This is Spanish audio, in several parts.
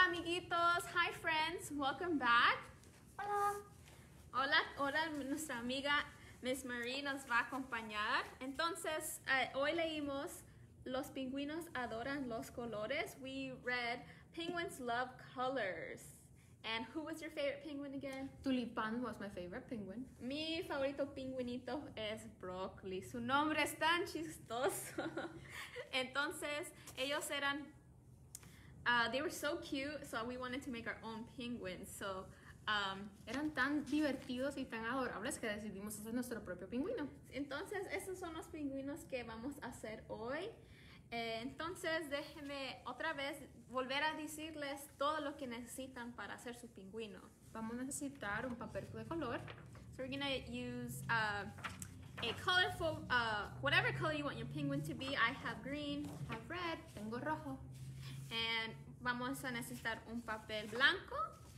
amiguitos. Hi friends. Welcome back. Hola. Hola, ahora nuestra amiga Miss Marie nos va a acompañar. Entonces, hoy leímos Los pingüinos adoran los colores. We read Penguins Love Colors. And who was your favorite penguin again? Tulipán was my favorite penguin. Mi favorito pingüinito es Broccoli. Su nombre es tan chistoso. Entonces, ellos eran they were so cute, so we wanted to make our own penguins. So, eran tan divertidos y tan adorables que decidimos hacer nuestro propio pingüino. Entonces, esos son los pingüinos que vamos a hacer hoy. Entonces, déjenme otra vez volver a decirles todo lo que necesitan para hacer su pingüino. Vamos a necesitar un papel de color. So we're gonna use a colorful, whatever color you want your penguin to be. I have green, I have red, tengo rojo. and vamos a necesitar un papel blanco,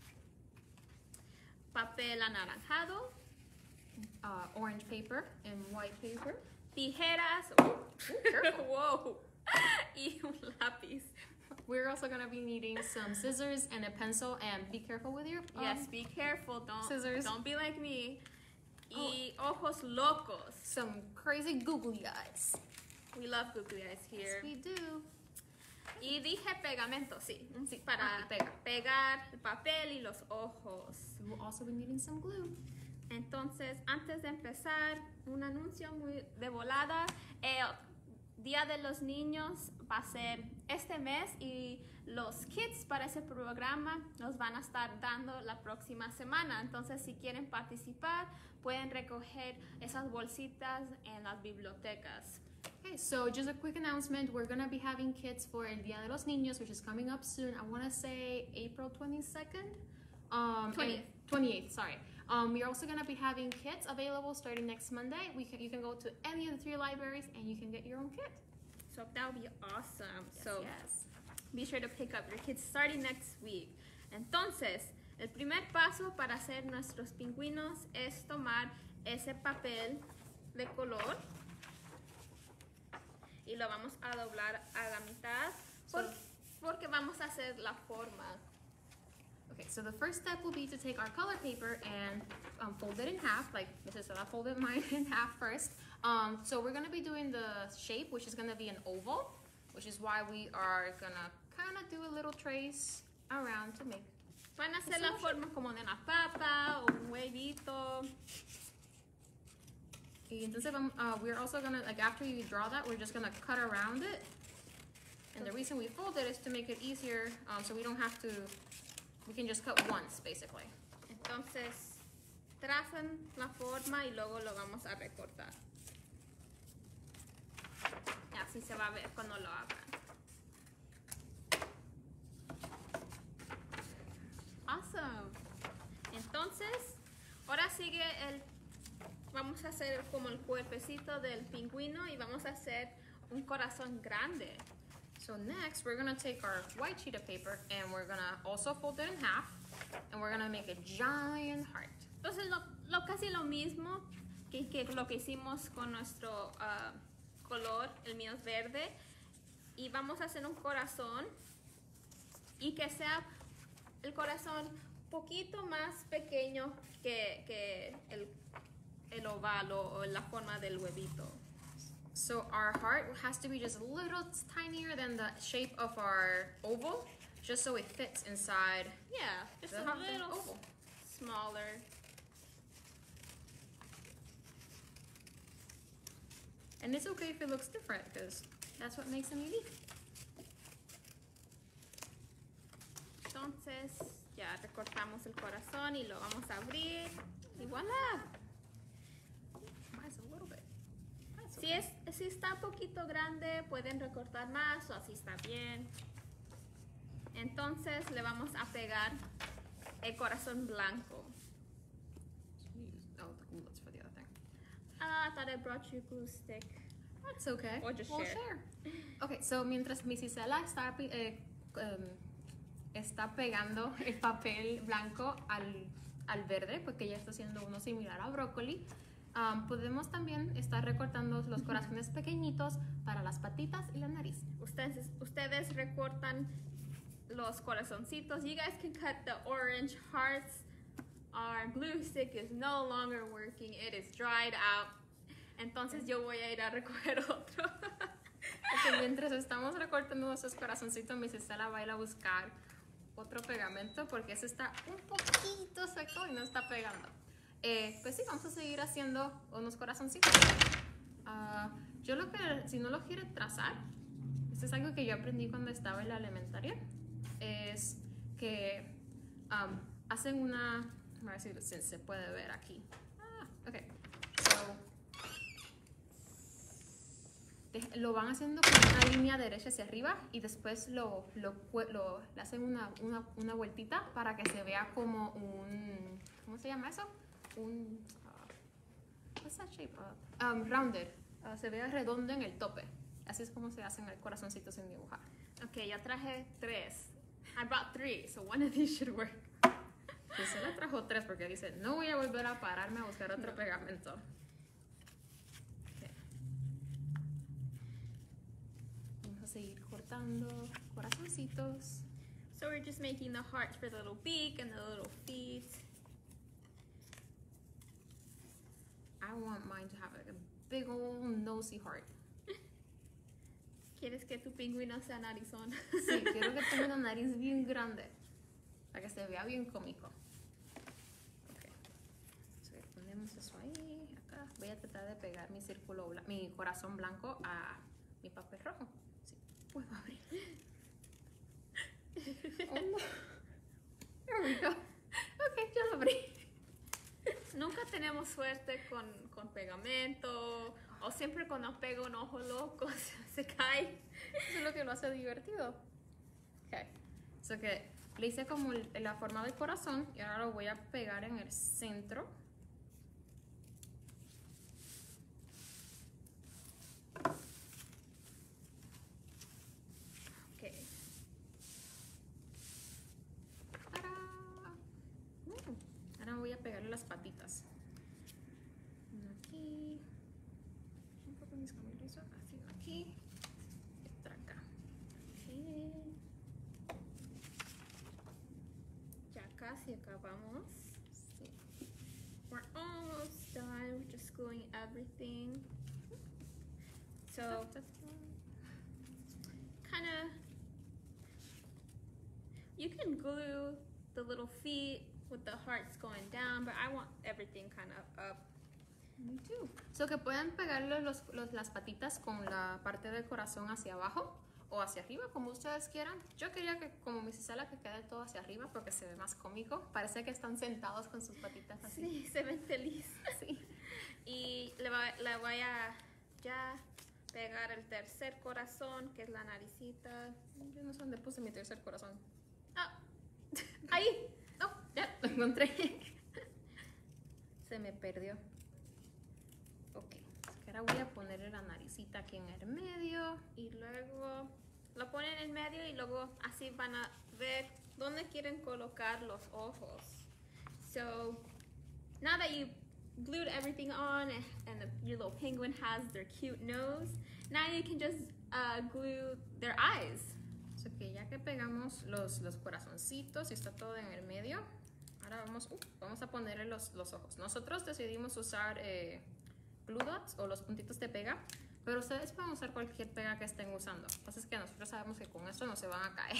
papel anaranjado, orange paper and white paper. tijeras, Careful. whoa, y un lápiz. We're also going to be needing some scissors and a pencil, and be careful with your Yes, be careful, scissors. Don't be like me. Y ojos locos. Some crazy googly eyes. We love googly eyes here. Yes, we do. Y dije pegamento, sí, para pegar el papel y los ojos. We will also be needing some glue. Entonces, antes de empezar, un anuncio muy de volada. Día de los Niños va a ser este mes y los kits para ese programa los van a estar dando la próxima semana. Entonces, si quieren participar, pueden recoger esas bolsitas en las bibliotecas. Okay, so just a quick announcement. We're going to be having kits for El Día de los Niños, which is coming up soon. I want to say April 22nd? 20th. 28th, sorry. We're also going to be having kits available starting next Monday. You can go to any of the 3 libraries and you can get your own kit. So that would be awesome. Yes. Be sure to pick up your kits starting next week. Entonces, el primer paso para hacer nuestros pingüinos es tomar ese papel de color y lo vamos a doblar a la mitad porque vamos a hacer la forma. Okay, so the first step will be to take our color paper and fold it in half, like Mrs. Stella folded mine in half first. So we're going to be doing the shape, which is going to be an oval, which is why we are going to kind of do a little trace around to make. Van a hacer la forma como de una papa o un huevito. Y entonces we're also going to, like after you draw that, we're just going to cut around it. And the reason we fold it is to make it easier, so we don't have to, we can just cut once, basically. Entonces, trazan la forma y luego lo vamos a recortar. Y así se va a ver cuando lo hagan. Awesome. Entonces, ahora sigue vamos a hacer como el cuerpecito del pingüino y vamos a hacer un corazón grande. So next, we're gonna take our white sheet of paper and we're gonna also fold it in half, and we're gonna make a giant heart. Entonces, casi lo mismo que lo que hicimos con nuestro color, el mío es verde, y vamos a hacer un corazón y que sea el corazón poquito más pequeño que el oval o la forma del huevito. So our heart has to be just a little tinier than the shape of our oval, just so it fits inside. Yeah, just the a little oval. smaller. And it's okay if it looks different, because that's what makes them unique. Entonces, ya recortamos el corazón y lo vamos a abrir y voilà. Mine's a little bit. That's Si está un poquito grande, pueden recortar más o así está bien. Entonces le vamos a pegar el corazón blanco. Oh, the glue that's for the other thing. I thought I brought you a glue stick. That's okay. Or just we'll share. Okay, so mientras Miss Isela está pegando el papel blanco al verde, porque ella está haciendo uno similar a brócoli, podemos también estar recortando los corazones pequeñitos para las patitas y la nariz. Ustedes recortan los corazoncitos. You guys can cut the orange hearts. Our glue stick is no longer working. It is dried out. Entonces yo voy a ir a recoger otro. Okay, mientras estamos recortando nuestros corazoncitos, Miss Estela va a ir a buscar otro pegamento porque ese está un poquito seco y no está pegando. Pues sí, vamos a seguir haciendo unos corazoncitos. Yo lo que, si no lo quiere trazar, esto es algo que yo aprendí cuando estaba en la elementaria, es que hacen una, a ver si se puede ver aquí. Ok, so, lo van haciendo con una línea derecha hacia arriba y después le hacen una vueltita para que se vea como un, ¿cómo se llama eso? Un, what's that shape? Rounded. Se vea redondo en el tope. Así es como se hacen el corazoncito sin dibujar. Ok, yo traje 3. I brought 3, so one of these should work. Pues se la trajo 3 porque dice, no voy a volver a pararme a buscar otro pegamento. Okay. Vamos a seguir cortando corazoncitos. So we're just making the hearts for the little beak and the little feet. I want mine to have like a big old nosy heart. ¿Quieres que tu pingüino sea narizón? Sí, quiero que tenga una nariz bien grande para que se vea bien cómico. Okay. So, ponemos eso ahí, acá. Voy a tratar de pegar mi círculo, mi corazón blanco a mi papel rojo. Sí, puedo abrir. Oh, no. There we go. Ok, ya lo abrí. Nunca tenemos suerte con pegamento, o siempre cuando pego un ojo loco se cae. Eso es lo que lo hace divertido. Ok, so que le hice como la forma del corazón y ahora lo voy a pegar en el centro. Ok. Ahora voy a pegarle las patitas. Aquí. Un poco mis cabellos así aquí. Y otra acá. Okay. Ya casi acabamos. Sí. We're almost done. We're just gluing everything. So kind of, you can glue the little feet with the hearts going down, but I want everything kind of up. Me too. So que pueden pegarle las patitas con la parte del corazón hacia abajo o hacia arriba, como ustedes quieran. Yo quería que, como mi Cisela, que quede todo hacia arriba porque se ve más cómico. Parece que están sentados con sus patitas así. Sí, se ven felices. Sí. Y le voy a ya pegar el tercer corazón, que es la naricita. Yo no sé dónde puse mi tercer corazón. Ah, ahí. Oh, ya lo encontré. Se me perdió. Ok, ahora voy a ponerle la naricita aquí en el medio. Y luego lo ponen en el medio y luego así van a ver dónde quieren colocar los ojos. So now that you glued everything on and your little penguin has their cute nose, now you can just glue their eyes. So que ya que pegamos los corazoncitos y está todo en el medio, ahora vamos a ponerle los ojos. Nosotros decidimos usar glue dots o los puntitos de pega, pero ustedes pueden usar cualquier pega que estén usando. Lo que pasa es que nosotros sabemos que con esto no se van a caer.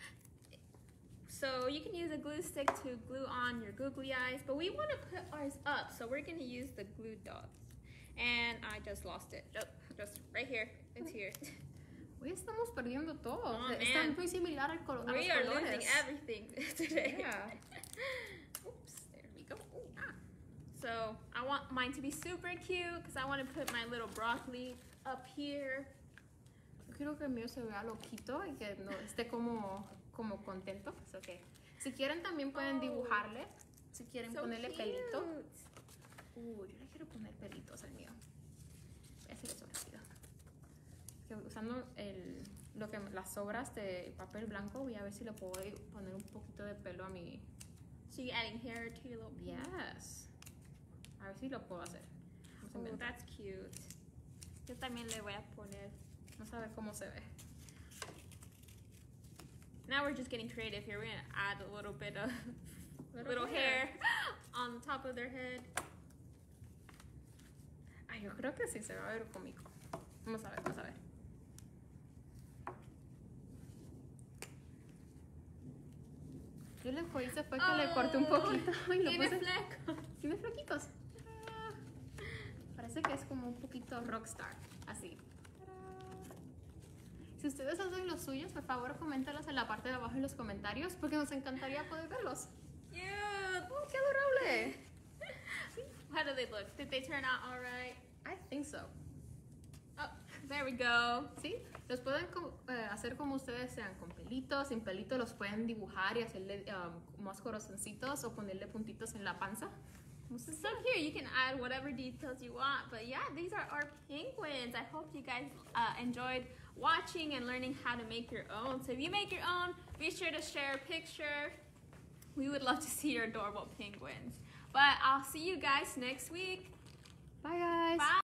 So you can use a glue stick to glue on your googly eyes, but we want to put ours up, so we're going to use the glue dots. And I just lost it. Just right here. It's here. Hoy estamos perdiendo todo. Oh, Está man. muy similar a los colores. We are losing everything today. Yeah. Oops, there we go. So I want mine to be super cute because I want to put my little broccoli up here. Quiero que el mío se vea loquito y que no esté como contento. So que si quieren también pueden dibujarle. Si quieren So ponerle cute. pelito. Yo le quiero poner pelitos al mío. Voy a hacer eso rápido. Que usando las sobras de papel blanco voy a ver si le puedo poner un poquito de pelo a mi... So you're adding hair to your little Yes. A ver si lo puedo hacer. Vamos a Oh, inventar. that's cute. Yo también le voy a poner. Vamos a ver cómo se ve. Now we're just getting creative here. We're gonna add a little bit of little hair on the top of their head. Ay, yo creo que sí se va a ver cómico. Vamos a ver, vamos a ver. Yo lo que hice fue que le corté un poquito y lo tiene puse. flecos. Tiene flequitos. Parece que es como un poquito rockstar, así. Si ustedes hacen los suyos, por favor, coméntalos en la parte de abajo en los comentarios, porque nos encantaría poder verlos. Cute. ¡Oh, qué adorable! How do they look? Did they turn out all right? I think so. Oh, there we go. ¿Sí? Los pueden hacer como ustedes sean, con pelitos, sin pelitos, los pueden dibujar y hacerle más corazoncitos o ponerle puntitos en la panza. So here you can add whatever details you want, but yeah, these are our penguins. I hope you guys enjoyed watching and learning how to make your own. So if you make your own, be sure to share a picture. We would love to see your adorable penguins. But I'll see you guys next week. Bye, guys. Bye.